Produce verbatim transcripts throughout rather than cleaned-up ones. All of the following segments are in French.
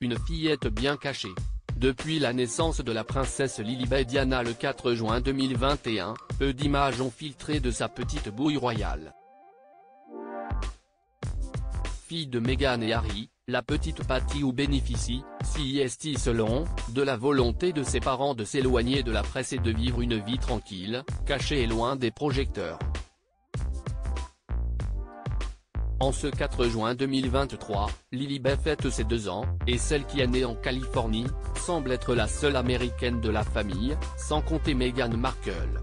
une fillette bien cachée. Depuis la naissance de la princesse Lilibet Diana le quatre juin deux mille vingt et un, peu d'images ont filtré de sa petite bouille royale. Fille de Meghan et Harry, la petite Patty ou bénéficie, si est selon, de la volonté de ses parents de s'éloigner de la presse et de vivre une vie tranquille, cachée et loin des projecteurs. En ce quatre juin deux mille vingt-trois, Lilibet fête ses deux ans, et celle qui est née en Californie, semble être la seule américaine de la famille, sans compter Meghan Markle.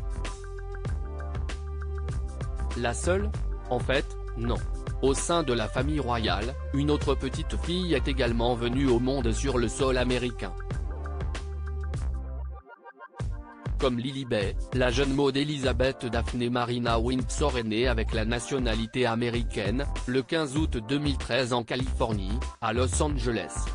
La seule ? En fait, non. Au sein de la famille royale, une autre petite fille est également venue au monde sur le sol américain. Comme Lilibet, la jeune mode Elizabeth Daphne Marina Windsor est née avec la nationalité américaine, le quinze août deux mille treize en Californie, à Los Angeles.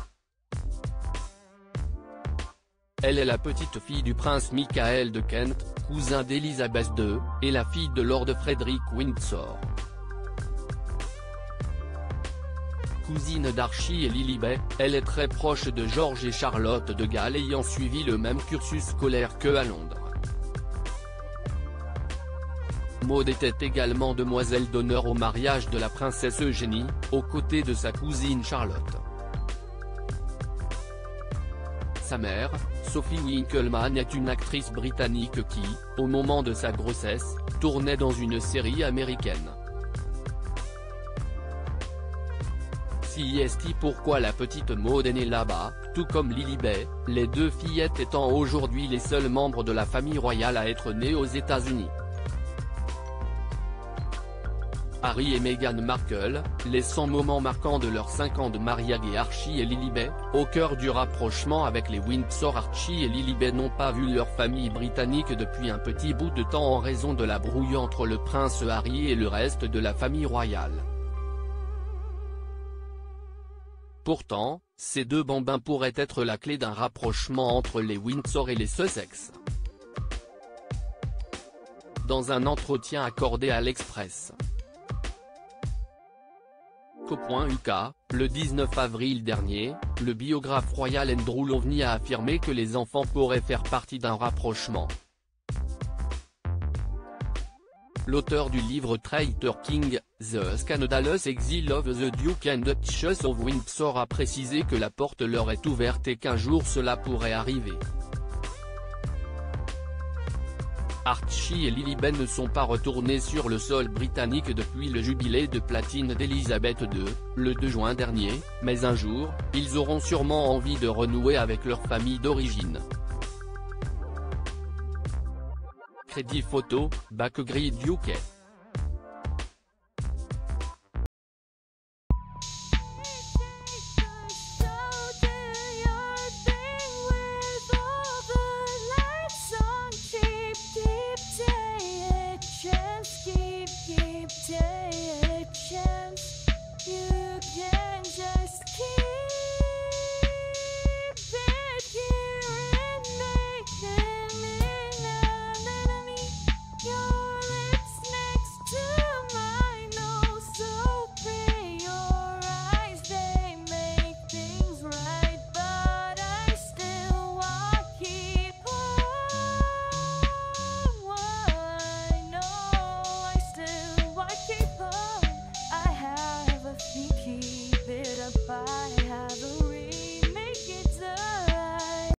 Elle est la petite fille du prince Michael de Kent, cousin d'Elizabeth deux, et la fille de Lord Frederick Windsor. Cousine d'Archie et Lilibet, elle est très proche de George et Charlotte de Galles ayant suivi le même cursus scolaire qu'eux à Londres. Maud était également demoiselle d'honneur au mariage de la princesse Eugénie, aux côtés de sa cousine Charlotte. Sa mère, Sophie Winkleman est une actrice britannique qui, au moment de sa grossesse, tournait dans une série américaine. Si est pourquoi la petite Maud est née là-bas, tout comme Lilibet, les deux fillettes étant aujourd'hui les seuls membres de la famille royale à être nées aux États-Unis. Harry et Meghan Markle, les cent moments marquants de leurs cinq ans de mariage et Archie et Lilibet, au cœur du rapprochement avec les Windsor. Archie et Lilibet n'ont pas vu leur famille britannique depuis un petit bout de temps en raison de la brouille entre le prince Harry et le reste de la famille royale. Pourtant, ces deux bambins pourraient être la clé d'un rapprochement entre les Windsor et les Sussex. Dans un entretien accordé à l'Express. .U K, le dix-neuf avril dernier, le biographe royal Andrew Lovny a affirmé que les enfants pourraient faire partie d'un rapprochement. L'auteur du livre Traitor King, The Scandalous Exile of the Duke and Duchess of Windsor a précisé que la porte leur est ouverte et qu'un jour cela pourrait arriver. Archie et Lilibet ne sont pas retournés sur le sol britannique depuis le jubilé de platine d'Elizabeth deux, le deux juin dernier, mais un jour, ils auront sûrement envie de renouer avec leur famille d'origine. Crédit photo, Backgrid U K.